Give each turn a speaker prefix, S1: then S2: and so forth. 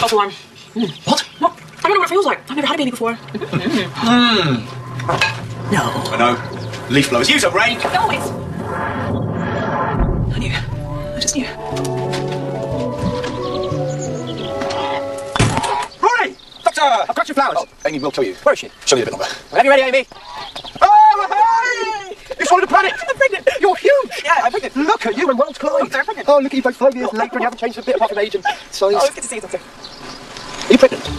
S1: too warm.
S2: What?
S1: What? I don't know what it feels like. I've never had a baby before.
S2: No.
S3: I know. Leaf blowers. Use a rake.
S1: No, it's... I knew. I just knew.
S3: Rory!
S2: Doctor! I've got your flowers.
S3: Oh, Amy will tell you.
S2: Where is she?
S3: Show me a bit longer.
S2: Whenever you're ready, Amy.
S3: Oh, hey! You swallowed a planet!
S2: I'm pregnant. You're huge.
S1: Yeah, I'm pregnant.
S2: Look at you and worlds collide.
S1: Oh, they're pregnant.
S2: Oh, look at you both 5 years later and you haven't changed a bit apart from age and size.
S1: Oh, it's good to see you, Doctor.
S2: Are you pregnant?